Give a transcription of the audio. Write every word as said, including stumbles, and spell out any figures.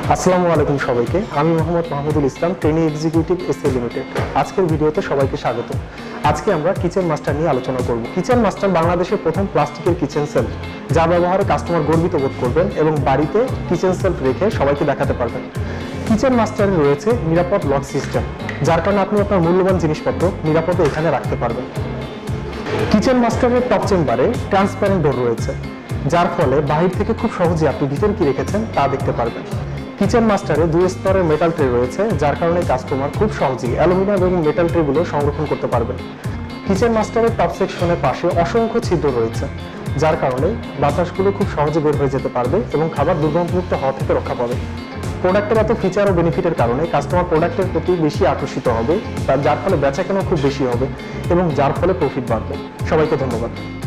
আসসালামু আলাইকুম সবাইকে। আমি Mohammad Mahmudul Islam, trainee executive SA limited. আজকের ভিডিওতে সবাইকে স্বাগত। আজকে আমরা কিচেন মাস্টার নিয়ে আলোচনা করব। কিচেন মাস্টার বাংলাদেশের প্রথম প্লাস্টিকের কিচেন সেলফ, যা ব্যবহারে কাস্টমার গর্বিত বোধ করবেন এবং বাড়িতে কিচেন সেলফ রেখে সবাইকে দেখাতে পারবেন। কিচেন মাস্টারে রয়েছে নিরাপদ লক সিস্টেম, যার কারণে আপনি আপনার মূল্যবান জিনিসপত্র নিরাপদে এখানে রাখতে পারবেন। কিচেন মাস্টারের টপ চেম্বারে ট্রান্সপারেন্ট ডোর রয়েছে, যার ফলে বাহির থেকে খুব সহজে আপনি ভিতরে কি রেখেছেন তা দেখতে পারবেন। কিচেন মাস্টারে দুই স্তরের মেটাল ট্রে রয়েছে, যার কারণে কাস্টমার খুব সহজেই অ্যালুমিনিয়াম এবং মেটাল ট্রেগুলো সংরক্ষণ করতে পারবেন। কিচেন মাস্টারের টপ সেকশনের পাশে অসংখ্য ছিদ্র রয়েছে, যার কারণে বাতাসগুলো খুব সহজে বের হয়ে যেতে পারবে এবং খাবার দুর্গন্ধমুক্ত হওয়া থেকে রক্ষা পাবে। প্রোডাক্টের এত ফিচার ও বেনিফিটের কারণে কাস্টমার প্রোডাক্টের প্রতি বেশি আকর্ষিত হবে, যার ফলে বেচাকেনা খুব বেশি হবে এবং যার ফলে প্রফিট বাড়বে। সবাইকে ধন্যবাদ।